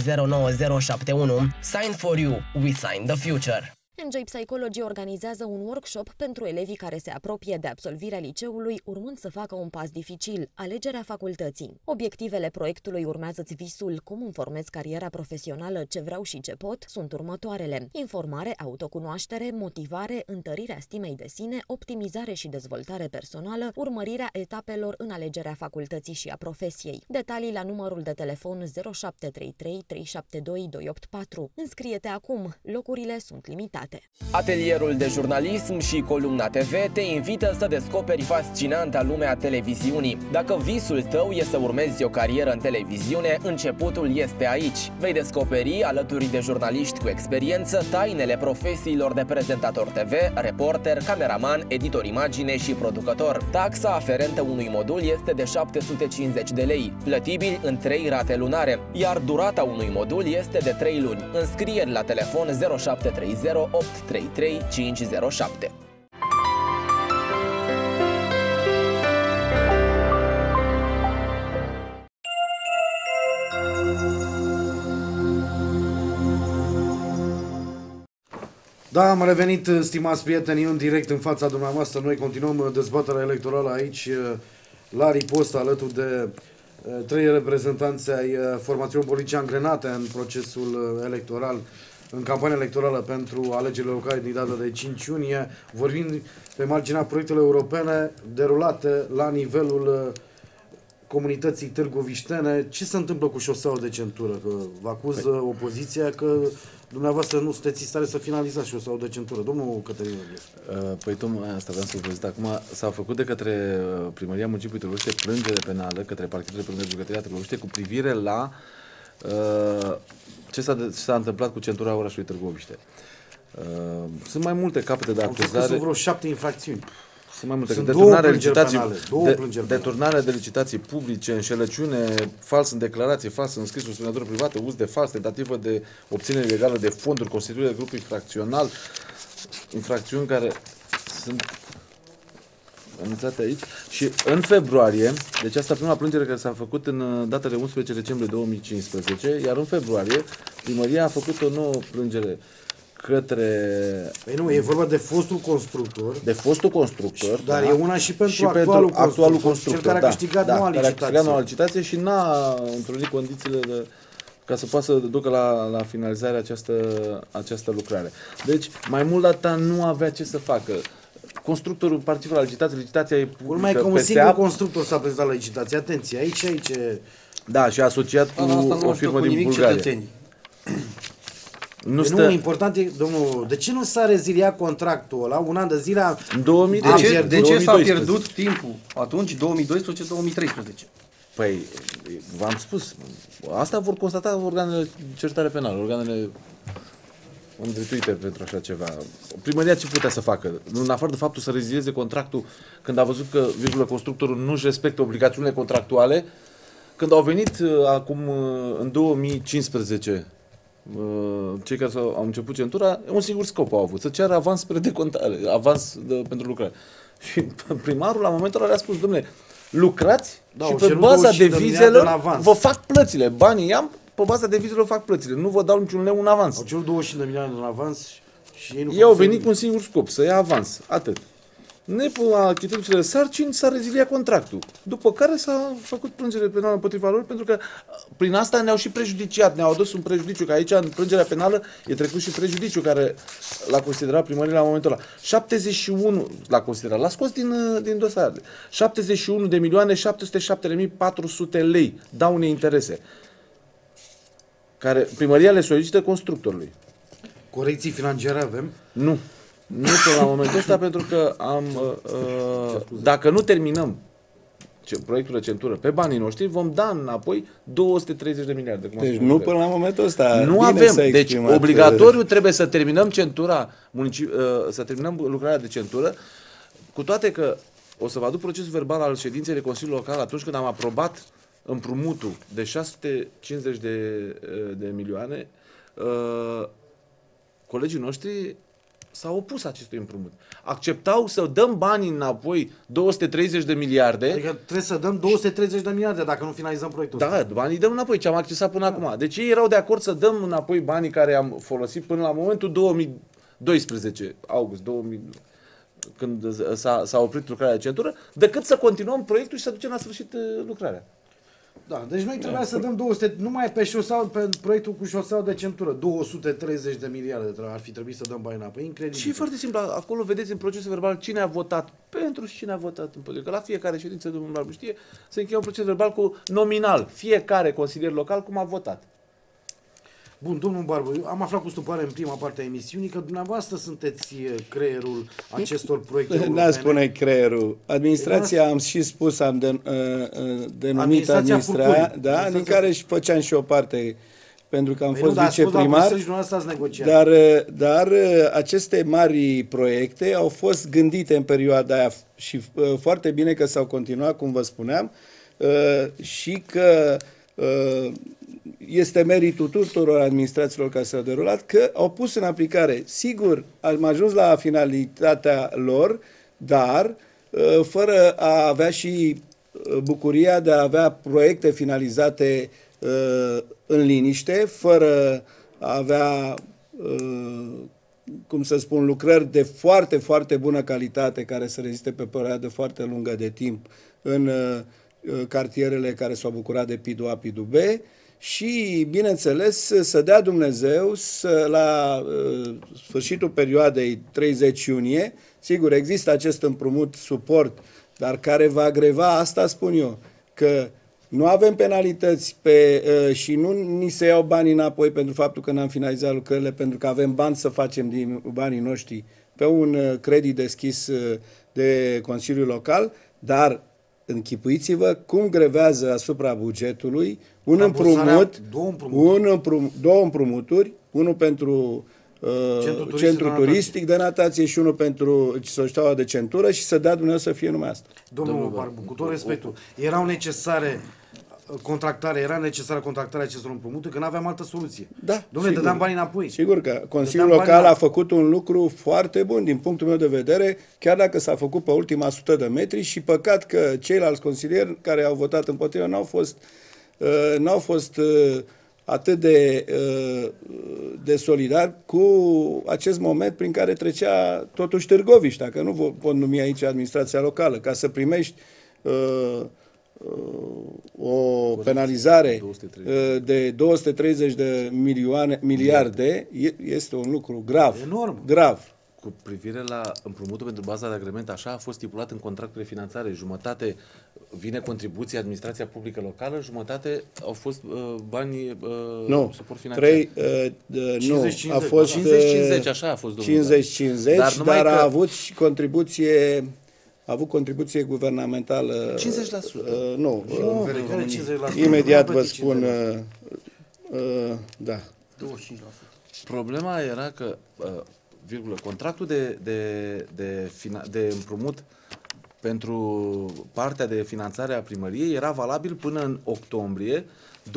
709071. Sign4You. We sign the future. Enjoy Psychology organizează un workshop pentru elevii care se apropie de absolvirea liceului, urmând să facă un pas dificil, alegerea facultății. Obiectivele proiectului Urmează-ți visul, cum îmi formez cariera profesională, ce vreau și ce pot, sunt următoarele: informare, autocunoaștere, motivare, întărirea stimei de sine, optimizare și dezvoltare personală, urmărirea etapelor în alegerea facultății și a profesiei. Detalii la numărul de telefon 0733 372 284. Înscrie-te acum, locurile sunt limitate. Atelierul de jurnalism și Columna TV te invită să descoperi fascinanta lumea televiziunii. Dacă visul tău e să urmezi o carieră în televiziune, începutul este aici. Vei descoperi, alături de jurnaliști cu experiență, tainele profesiilor de prezentator TV, reporter, cameraman, editor imagine și producător. Taxa aferentă unui modul este de 750 de lei, plătibil în 3 rate lunare, iar durata unui modul este de 3 luni. Înscrieri la telefon 0730 833 507. Da, am revenit, stimați prieteni, în direct în fața dumneavoastră. Noi continuăm dezbaterea electorală aici, la ripostă, alături de 3 reprezentanți ai formațiunilor politice angrenate în procesul electoral, în campania electorală pentru alegerile locale din data de 5 iunie, vorbind pe marginea proiectelor europene derulate la nivelul comunității târgoviștene. Ce se întâmplă cu șoseaua de centură? Că vă acuză opoziția că dumneavoastră nu sunteți în stare să finalizați șoseaua de centură. Domnul Cătălin Ionescu. Păi tocmai asta vreau să vă zic. Acum s-a făcut de către Primăria Municipiului Târgoviște plângere penală către Parchetul de Plângeri Jucătoria Târgoviște cu privire la ce s-a întâmplat cu centura orașului Târgoviște. Sunt mai multe capete de acuzare. Sunt vreo 7 infracțiuni. Sunt mai multe. Sunt Deturnare de licitații publice, înșelăciune, fals în declarație, fals în scrisul semnătură privată, uz de fals, tentativă de obținere ilegală de fonduri, constituire de grup infracțional, infracțiuni care sunt anunțate aici. Și în februarie, deci asta prima plângere care s-a făcut în datele 11 decembrie 2015, iar în februarie primăria a făcut o nouă plângere către... Păi nu, e vorba de fostul constructor. De fostul constructor, dar da, e una și pentru actualul constructor, cel care a câștigat noua licitație. Care a câștigat noua licitație și n-a întrunit condițiile ca să poată să ducă la finalizarea această lucrare. Deci, mai mult de atât nu avea ce să facă. Constructorul participă la licitația e publică. Urmai că un singur constructor s-a prezentat la licitație. Atenție, aici e... Da, și asociat cu o firmă din Bulgaria. Nu, important e, domnul, de ce nu s-a reziliat contractul ăla un an de zile? De ce s-a pierdut timpul atunci, 2012-2013? Păi, v-am spus, asta vor constata organele de cercetare penală, organele îndreptuite pentru așa ceva. Primăria ce putea să facă? În afară de faptul să rezilieze contractul când a văzut că, constructorul nu-și respectă obligațiunile contractuale, când au venit acum în 2015 cei care au început centura, un singur scop au avut, să ceară avans spre decontare, pentru lucrare. Și primarul la momentul ăla le-a spus, dom'le, lucrați și pe baza devizele vă fac plățile. Banii i-am, pe baza devizele fac plățile. Nu vă dau niciun leu în avans. Au cerut 25 de milioane în avans și ei nu... Ei au venit cu un singur scop, să ia avans. Atât. Achitându-se de sarcini, s-a reziliat contractul. După care s-a făcut plângere penală împotriva lor, pentru că prin asta ne-au și prejudiciat, ne-au adus un prejudiciu, că aici în plângerea penală e trecut și prejudiciu care l-a considerat primăria la momentul ăla. 71 l-a considerat, l-a scos din dosarele. 71.707.400 lei daune interese, care primăria le solicită constructorului. Corecții financiare avem? Nu. Nu până la momentul ăsta, pentru că dacă nu terminăm proiectul de centură pe banii noștri, vom da înapoi 230 de miliarde. Deci nu până la momentul ăsta. Nu avem. Deci obligatoriu trebuie să terminăm centura, să terminăm lucrarea de centură, cu toate că o să vă aduc procesul verbal al ședinței de Consiliul Local atunci când am aprobat împrumutul de 650 de milioane. Colegii noștri s-au opus acestui împrumut. Acceptau să dăm banii înapoi, 230 de miliarde. Adică trebuie să dăm 230 de miliarde dacă nu finalizăm proiectul ăsta. Da, banii dăm înapoi, ce am accesat până acum. Deci ei erau de acord să dăm înapoi banii care am folosit până la momentul 2012, august 2000, când s-a oprit lucrarea de centură, decât să continuăm proiectul și să ducem la sfârșit lucrarea. Da, deci noi trebuia să dăm 200, numai pe proiectul cu șoseaua de centură, 230 de miliarde ar fi trebuit să dăm bani înapoi, incredibil. Și e foarte simplu, acolo vedeți în procesul verbal cine a votat pentru și cine a votat împotriva. Că la fiecare ședință, domnul Barbu știe, se încheie un proces verbal cu nominal, fiecare consilier local cum a votat. Bun, domnul Barbu, am aflat cu stupare în prima parte a emisiunii că dumneavoastră sunteți creierul acestor proiecte europene. N-a spune creierul. Administrația, am și spus, am denumit administrația, da, din care și făceam și o parte, pentru că am fost viceprimar. Dar aceste mari proiecte au fost gândite în perioada aia și foarte bine că s-au continuat, cum vă spuneam, și că este meritul tuturor administrațiilor care s-au derulat, că au pus în aplicare. Sigur, am ajuns la finalitatea lor, dar fără a avea și bucuria de a avea proiecte finalizate în liniște, fără a avea, cum să spun, lucrări de foarte, foarte bună calitate care să reziste pe perioadă foarte lungă de timp în cartierele care s-au bucurat de PIDU A, PIDU B, și, bineînțeles, să dea Dumnezeu la sfârșitul perioadei 30 iunie, sigur, există acest împrumut suport, dar care va greva, asta spun eu, că Nu avem penalități și nu ni se iau banii înapoi pentru faptul că n-am finalizat lucrările, pentru că avem bani să facem din banii noștri pe un credit deschis de Consiliul Local, dar închipuiți-vă cum grevează asupra bugetului două împrumuturi, unul pentru centru turistic de natație și unul pentru Societatea de Centură și să dea Dumnezeu să fie numai asta. Domnul Barbu, cu tot respectul, era necesară contractarea acestor împrumuturi, că nu aveam altă soluție. Da, Domnule, dădeam banii înapoi. Sigur că Consiliul Local a făcut un lucru foarte bun din punctul meu de vedere, chiar dacă s-a făcut pe ultima 100 de metri și păcat că ceilalți consilieri care au votat împotriva n-au fost atât de solidari cu acest moment prin care trecea totuși Târgoviște, că nu pot numi aici administrația locală, ca să primești o penalizare de 230 de miliarde este un lucru grav. Enorm. Grav. Cu privire la împrumutul pentru baza de agrement, așa a fost stipulat în contractul de finanțare. Jumătate vine contribuția administrația publică locală, jumătate au fost banii suport financiar. 50-50, a fost 50-50, așa a fost, domnule. 50-50, dar a avut și contribuție. A avut contribuție guvernamentală. 50%. Nu. Care 50%? Imediat vă spun. Da. 25%. Problema era că, contractul de împrumut pentru partea de finanțare a primăriei era valabil până în octombrie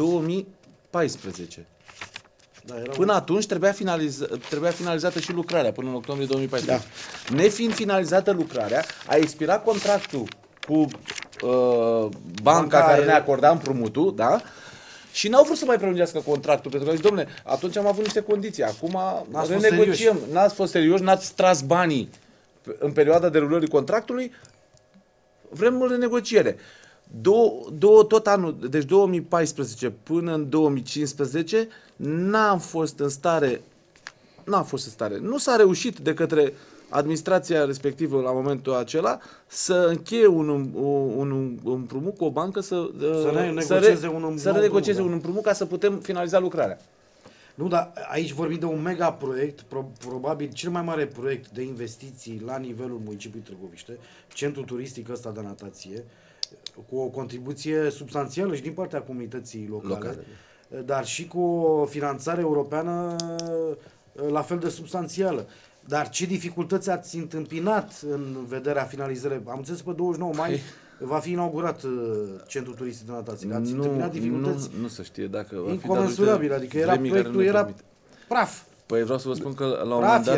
2014. Până atunci trebuia finalizată și lucrarea, până în octombrie 2014. Da. Nefiind finalizată lucrarea, a expirat contractul cu banca care ne acorda împrumutul, da? Și n-au vrut să mai prelungească contractul, pentru că zic, dom'le, atunci am avut niște condiții, acum renegociem, n-ați fost serioși, n-ați tras banii în perioada derulării contractului, vrem o renegociere. Tot anul, deci 2014 până în 2015, n-a fost în stare, nu s-a reușit de către administrația respectivă la momentul acela să încheie un împrumut cu o bancă să renegocieze un împrumut ca să putem finaliza lucrarea. Nu, dar aici vorbim de un mega proiect, probabil cel mai mare proiect de investiții la nivelul municipiului Târgoviște, centrul turistic ăsta de natație, cu o contribuție substanțială și din partea comunității locale. Dar și cu o finanțare europeană la fel de substanțială. Dar ce dificultăți ați întâmpinat în vederea finalizării? Am înțeles pe 29 mai va fi inaugurat centrul turistic de natație. Ați întâmpinat dificultăți? Nu se știe dacă va fi incomensurabil, adică proiectul era praf. Păi vreau să vă spun că la un moment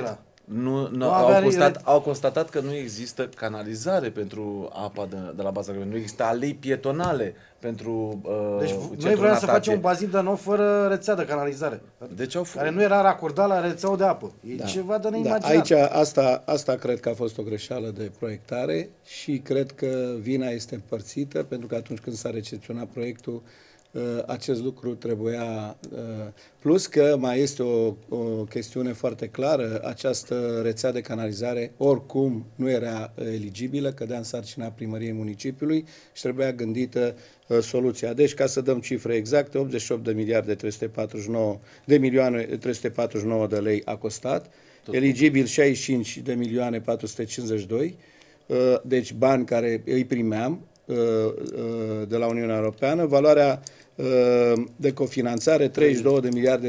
dat au constatat că nu există canalizare pentru apa de la baza agrement, nu există alei pietonale pentru deci noi vreau să facem un bazin de nou fără rețea de canalizare, care nu era racordat la rețeaua de apă. E ceva de neimaginat. Aici asta cred că a fost o greșeală de proiectare și cred că vina este împărțită, pentru că atunci când s-a recepționat proiectul, acest lucru trebuia, plus că mai este o chestiune foarte clară, această rețea de canalizare oricum nu era eligibilă, cădea în sarcina primăriei municipiului și trebuia gândită soluția. Deci, ca să dăm cifre exacte, 88 de miliarde 349 de lei a costat, eligibil 65 de milioane 452, deci bani care îi primeam de la Uniunea Europeană, valoarea de cofinanțare 32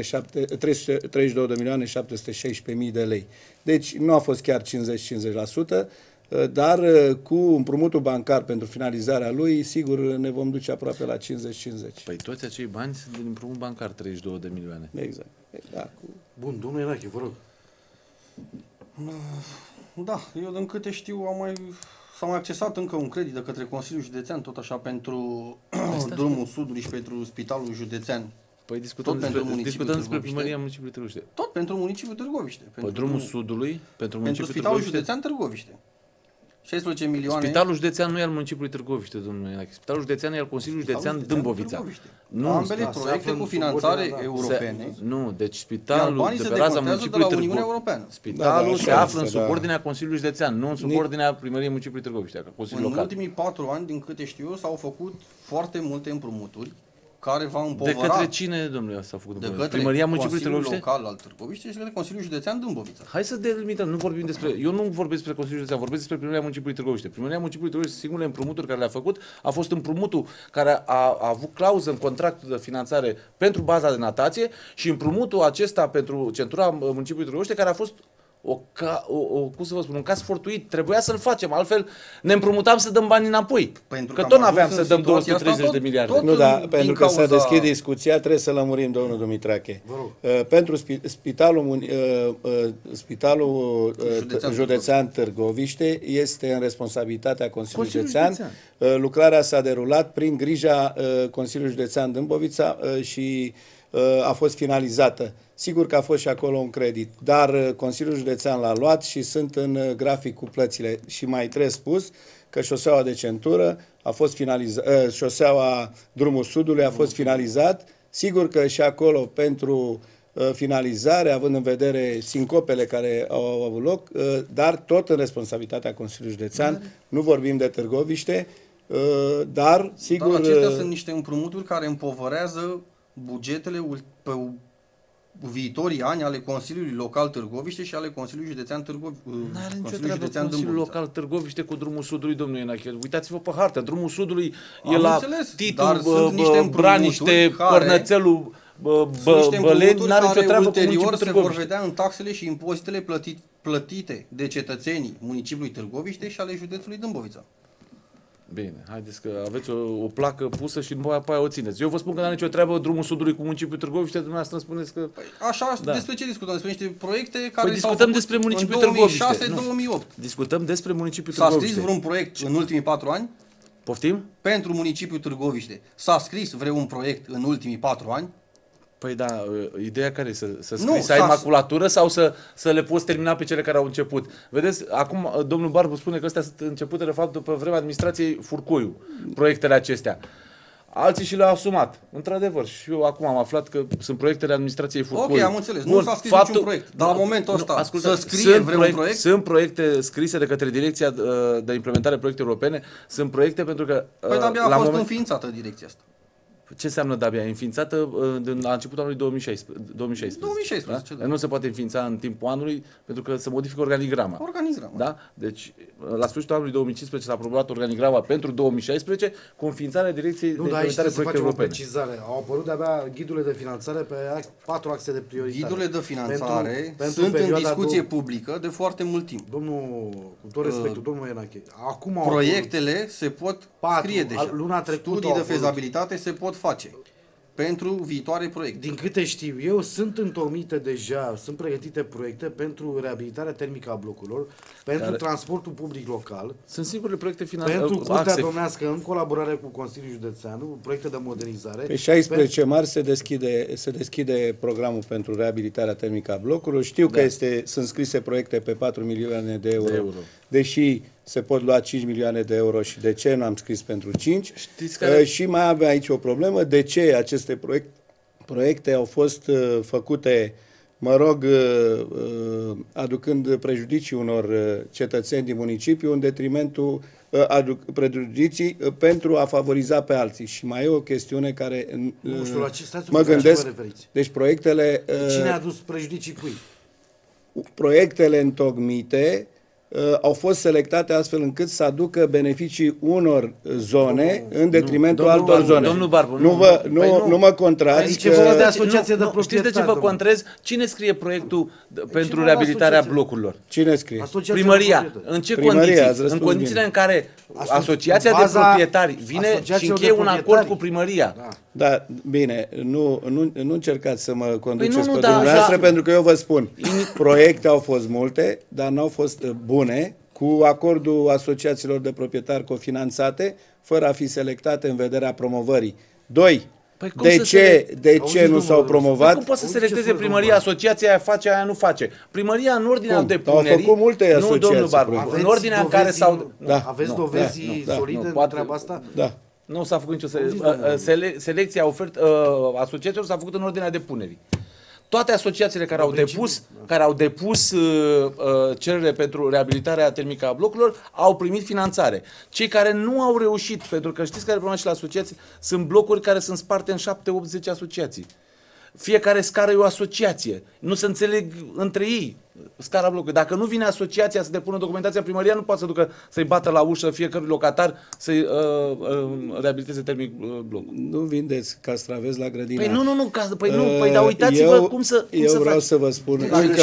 de milioane 716 mii de lei. Deci nu a fost chiar 50-50%, dar cu împrumutul bancar pentru finalizarea lui, sigur ne vom duce aproape la 50-50. Păi toți acei bani sunt din împrumut bancar, 32 de milioane. Exact. Da, Bun, domnul Irache, vă rog. Da, eu din câte știu s-a mai accesat încă un credit de către Consiliul Județean, tot așa pentru drumul Sudului și pentru Spitalul Județean. Păi discutăm despre primăria municipiului Târgoviște. Tot pentru municipiul Târgoviște. Pe drumul Sudului, pentru Spitalul Județean Târgoviște. 16 milioane. Spitalul județean nu e al municipiului Târgoviște, domnule Iache. Spitalul județean e al Consiliului Județean Dâmbovița. Nu, ambele proiecte cu finanțare europene. Nu, deci spitalul de pe raza municipiului Târgoviște. Spitalul se află în subordinea Consiliului Județean, nu în subordinea primăriei municipiului Târgoviște, Consiliul Local. În ultimii 4 ani, din câte știu eu, s-au făcut foarte multe împrumuturi care va împovăra. De către cine, domnule, s-a făcut? De către primăria municipiului Târgoviște? Local al Târgoviște și de către Consiliul Județean Dâmbovița. Hai să delimităm, nu vorbim despre, eu nu vorbesc despre Consiliul Județean, vorbesc despre primăria municipiului Târgoviște. Primăria municipiului Târgoviște, singurele împrumuturi care le-a făcut a fost împrumutul care a avut clauză în contractul de finanțare pentru baza de natație și împrumutul acesta pentru centura municipiului Târgoviște care a fost cum să vă spun, un caz fortuit, trebuia să-l facem, altfel ne împrumutam să dăm bani înapoi. Pentru că tot n-aveam să dăm 230 de miliarde. Nu, dar pentru că să deschid discuția, trebuie să lămurim, domnul Dumitrache. Pentru Spitalul Județean Târgoviște este în responsabilitatea Consiliului Județean. Lucrarea s-a derulat prin grija Consiliului Județean Dâmbovița și a fost finalizată. Sigur că a fost și acolo un credit, dar Consiliul Județean l-a luat și sunt în grafic cu plățile. Și mai trebuie spus că șoseaua de centură a fost finalizată, șoseaua Drumul Sudului a fost finalizat. Sigur că și acolo pentru finalizare, având în vedere sincopele care au avut loc, dar tot în responsabilitatea Consiliului Județean, nu vorbim de Târgoviște, dar sigur... Dar acestea sunt niște împrumuturi care împovărează bugetele pe viitorii ani ale Consiliului Local Târgoviște și ale Consiliului Județean Târgoviște. N-are nicio treabă Consiliul Local Târgoviște cu Drumul Sudului, domnule Ienache. Uitați-vă pe hartă, Drumul Sudului e la Titul, Braniște, Cornățelul, Băleni, n-are nicio treabă cu municipiul se vor vedea în taxele și impozitele plătite de cetățenii municipiului Târgoviște și ale județului Dâmbovița. Bine, haideți că aveți o placă pusă și după aia o țineți. Eu vă spun că n-are nicio treabă Drumul Sudului cu municipiul Târgoviște, dumneavoastră îmi spuneți că... Păi așa, da. Despre ce discutăm? Despre niște proiecte care s-au făcut despre municipiul Târgoviște. în 2006-2008. Discutăm despre municipiul Târgoviște. S-a scris vreun proiect în ultimii 4 ani? Poftim? Pentru municipiul Târgoviște. S-a scris vreun proiect în ultimii 4 ani? Păi da, ideea care e? Să scrii, să ai maculatură sau să le poți termina pe cele care au început? Vedeți, acum domnul Barbu spune că astea sunt începute de fapt după vremea administrației Furcuiu, proiectele acestea. Alții și le-au asumat, într-adevăr. Și eu acum am aflat că sunt proiectele administrației Furcuiu. Ok, am înțeles. Nu s-a scris niciun proiect. Dar la momentul ăsta să scrie vreun proiect? Sunt proiecte scrise de către Direcția de Implementare Proiecte Europene. Sunt proiecte pentru că... Păi de-abia a fost înființată direcția asta. Ce înseamnă de-abia? Înființată la începutul anului 2016. 2016, da? Nu se poate înființa în timpul anului pentru că se modifică organigrama. Da? Deci, la sfârșitul anului 2015 s-a aprobat organigrama pentru 2016 cu înființarea Direcției de Implementare Proiecte Europene. Precizare. Au apărut de-abia ghidurile de finanțare pe 4 axe de prioritate. Ghidurile de finanțare sunt în discuție publică de foarte mult timp. Domnul, cu tot respectul, domnul Ienache, acum proiectele se pot scrie deja. Luna trecută studii de fezabilitate se pot face pentru viitoare proiecte. Din câte știu eu, sunt întocmite deja, sunt pregătite proiecte pentru reabilitarea termică a blocurilor, pentru transportul public local. Sunt singurele proiecte finanțate. Pentru Curtea Domnească, în colaborare cu Consiliul Județean, proiecte de modernizare. Pe 16 marți se deschide programul pentru reabilitarea termică a blocurilor. Știu că sunt scrise proiecte pe 4 milioane de euro. Deși se pot lua 5 milioane de euro și de ce nu am scris pentru 5? Și mai avem aici o problemă, de ce aceste proiecte au fost făcute, mă rog, aducând prejudicii unor cetățeni din municipiu în detrimentul prejudicii pentru a favoriza pe alții. Și mai e o chestiune care mă gândesc. Deci proiectele... Cine a adus prejudicii cui? Proiectele întocmite au fost selectate astfel încât să aducă beneficii unor zone în detrimentul altor zone. Domnul Barbu, nu mă contrați. Știți de ce vă contrez? Cine scrie proiectul pentru reabilitarea blocurilor? Cine scrie? Primăria. În ce condiții? În condițiile în care asociația de proprietari vine și încheie un acord cu primăria. Da, bine, nu încercați să mă conduceți pe dumneavoastră, pentru că eu vă spun, proiecte au fost multe, dar n-au fost bune, cu acordul asociațiilor de proprietari cofinanțate, fără a fi selectate în vederea promovării. 2. Păi De ce nu s-au promovat? Cum poate să selecteze primăria, asociația aia face, aia nu face? Primăria în ordinea depunerii... Au făcut multe asociații. Nu, domnul Barbu, în ordinea în care s-au... Aveți dovezi solide în treaba asta? Da. Nu s-a făcut nicio selecția asociațiilor s-a făcut în ordinea depunerii. Toate asociațiile care au depus cerere pentru reabilitarea termică a blocurilor au primit finanțare. Cei care nu au reușit, pentru că știți care e problema și la asociații, sunt blocuri care sunt sparte în 7-8-10 asociații. Fiecare scară e o asociație. Nu se înțeleg între ei scara blocului. Dacă nu vine asociația să depună documentația, primăria nu poate să ducă să-i bată la ușă fiecărui locatar să-i reabiliteze termic blocul. Nu vindeți castraveți la grădina. Păi dar uitați-vă cum să vreau să vă spun.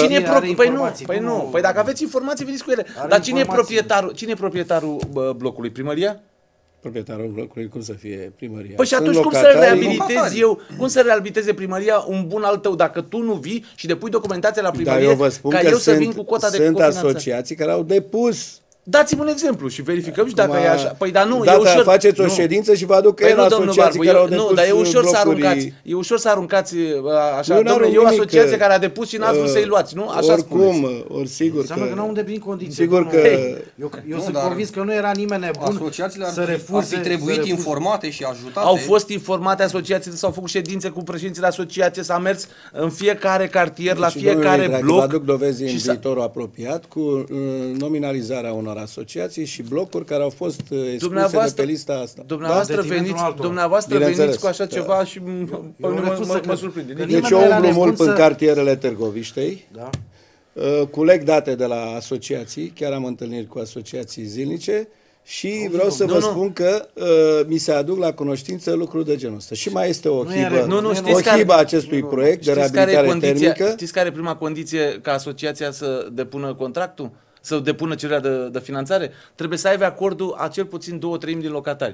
Păi dacă aveți informații, veniți cu ele. Dar cine e proprietarul blocului? Primăria? Proprietarul blocului, cum să fie primăria? Păi și atunci cum să reabilitez eu? Cum să reabiliteze primăria un bun al tău dacă tu nu vii și depui documentația la primărie ca eu să vin cu cota de cofinanțare? Sunt asociații care au depus. Dați-mi un exemplu și verificăm și dacă e așa. Păi dar nu, e ușor. Faceți o ședință și vă aduc el asociații care au depus. Nu, dar e ușor să aruncați așa, domnule, e o asociație care a depus și n-ați vrut să-i luați, nu? Așa spuneți. Ori sigur înseamnă că n-au îndeplinit condiții. Sigur că eu sunt convins că nu era nimeni nebun. Asociațiile ar fi trebuit informate și ajutate. Au fost informate asociațiile, s-au făcut ședințe cu președinții de asociație, s-a mers în fiecare cartier, la fiecare bloc. Vă aduc dovezi în viitorul apropiat cu nominalizarea unor asociații și blocuri care au fost excluse de pe lista asta. Dumneavoastră veniți cu așa ceva și mă surprinde. Deci eu umblu mult în cartierele Târgoviștei, culeg date de la asociații, chiar am întâlniri cu asociații zilnice și vreau să vă spun că mi se aduc la cunoștință lucruri de genul ăsta. Și mai este o hibă acestui proiect de reabilitare termică. Știți care e prima condiție ca asociația să depună contractul? Să depună cererea de finanțare? Trebuie să aibă acordul a cel puțin 2/3 din locatari.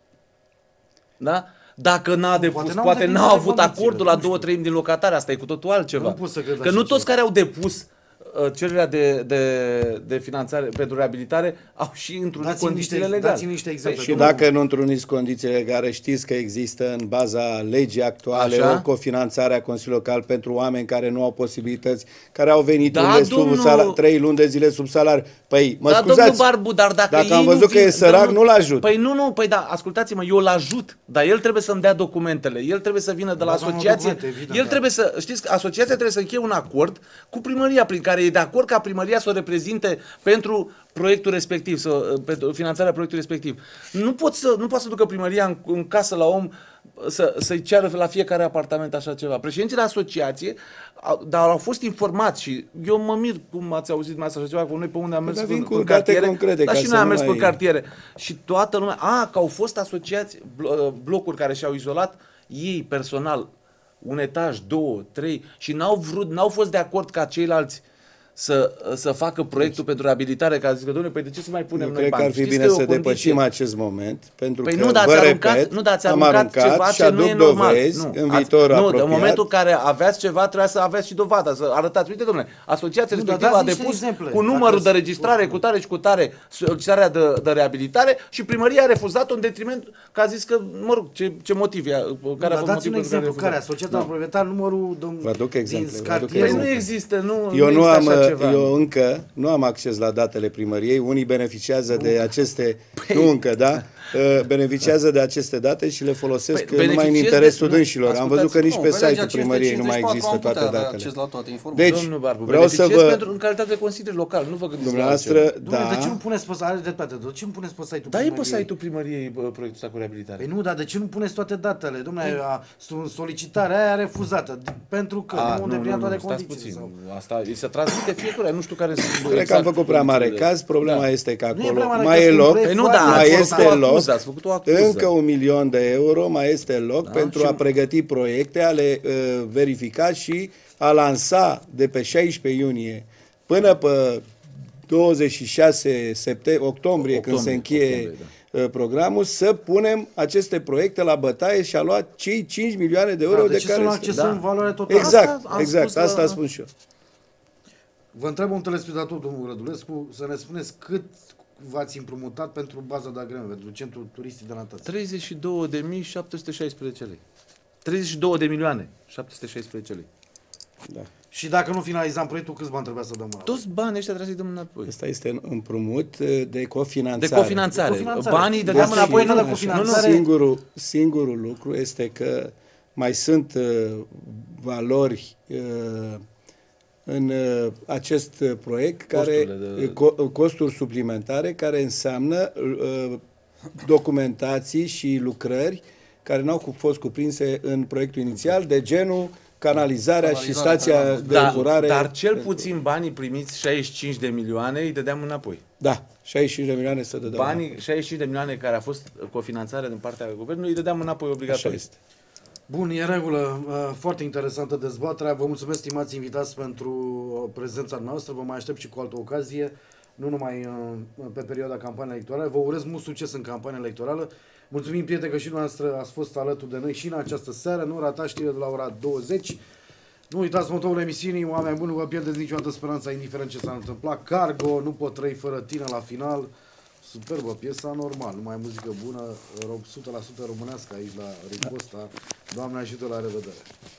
Da? Dacă n-a depus, poate n-a avut acordul la 2/3 din locatari, asta e cu totul altceva. Că nu toți care au depus cererea de finanțare pentru reabilitare au și întrunit condițiile legale. Dați-mi niște exemple. Și dacă nu întruniți condițiile legale, știți că există în baza legii actuale o cofinanțare a Consiliului Local pentru oameni care nu au posibilități, care au venit 3 luni de zile sub salariu. Păi, mă scuzați, Barbu, dar dacă am văzut că e sărac, nu-l ajut. Păi da, ascultați-mă, eu l-ajut, dar el trebuie să-mi dea documentele, el trebuie să vină de la asociație, el trebuie să, știți, asociația trebuie să încheie un acord cu primăria prin care e de acord ca primăria să o reprezinte pentru proiectul respectiv, pentru finanțarea proiectului respectiv. Nu poate să ducă primăria în casă la om să-i ceară la fiecare apartament așa ceva. Președinții de asociație dar au fost informați și eu mă mir cum ați auzit mai așa ceva, că noi pe unde am mers în cartiere, concrete, dar și noi am mers pe cartiere și toată lumea, că au fost asociați, blocuri care și-au izolat ei personal un etaj, 2, 3 și n-au fost de acord ca ceilalți să facă proiectul pentru reabilitare, ca zic că, domnule, păi de ce să mai punem noi bani? Cred că ar fi bine să depășim acest moment, pentru că, vă repet, am aruncat ceva ce nu e normal. În viitorul apropiat. În momentul în care aveți ceva, trebuia să aveți și dovada, să arătați, uite, domnule, asociația respectivă a depus cu numărul de registrare, cu tare și cu tare, solicitarea de reabilitare și primăria a refuzat-o în detriment, că a zis că, mă rog, ce motiv e, care a fost motivul pentru care a refuzat? Asociația proprietar numărul din cartier. Nu există, nu eu încă nu am acces la datele primăriei, unii beneficiază de aceste, beneficiază de aceste date și le folosesc numai în interesul dânșilor. Am văzut că nici pe site-ul primăriei nu mai există toate datele. Deci, vreau să vă... în calitate de consilier local, nu vă gândiți la altceva. De ce nu puneți pe site-ul primăriei? Da, e pe site-ul primăriei proiectul ăsta cu reabilitare. Păi nu, dar de ce nu puneți toate datele? Dom'le, solicitarea aia refuzată, pentru că nu îndeplinea toate condițiile. Asta se transmite fiecare, nu știu care sunt. Cred că am făcut prea mare caz, problema este că acolo mai e loc, încă 1 milion de euro, mai este loc pentru a pregăti proiecte, a le verifica și a lansa de pe 16 iunie până pe 26 octombrie, când se încheie programul, să punem aceste proiecte la bătaie și a luat cei 5 milioane de euro de care... în valoare totală. Exact, asta spun și eu. Vă întreb un telespectator, domnul Rădulescu, să ne spuneți cât v-ați împrumutat pentru baza de agrement, pentru centrul turistic de Nătăți. 32.716 lei. 32 de milioane, 716 lei. Da. Și dacă nu finalizam proiectul, câți bani trebuia să dăm înapoi? Toți banii ăștia trebuie să-i dăm înapoi. Ăsta este împrumut de cofinanțare. De cofinanțare. De cofinanțare. Banii Deci dădeam înapoi. nu de Nu, cofinanțare. Singurul lucru este că mai sunt valori în acest proiect, care costuri suplimentare, care înseamnă documentații și lucrări care n-au fost cuprinse în proiectul inițial, de genul canalizarea și stația de epurare. Dar cel puțin banii primiți, 65 de milioane, îi dădeam înapoi. Da, 65 de milioane să dădeam Banii, înapoi. 65 de milioane care a fost cofinanțare din partea guvernului, îi dădeam înapoi obligatoriu. Așa este. Bun, e în regulă. Foarte interesantă dezbaterea. Vă mulțumesc, stimați invitați, pentru prezența noastră. Vă mai aștept și cu altă ocazie, nu numai pe perioada campaniei electorale. Vă urez mult succes în campania electorală. Mulțumim, prieteni, că și dumneavoastră ați fost alături de noi și în această seară. Nu ratați știrile de la ora 20. Nu uitați motorul emisiunii: oameni buni, nu vă pierdeți niciodată speranța, indiferent ce s-a întâmplat. Cargo, nu pot trăi fără tine la final. Superbă piesa, normal, numai muzică bună, 100% românească aici la Riposta. Doamne ajută, la revedere!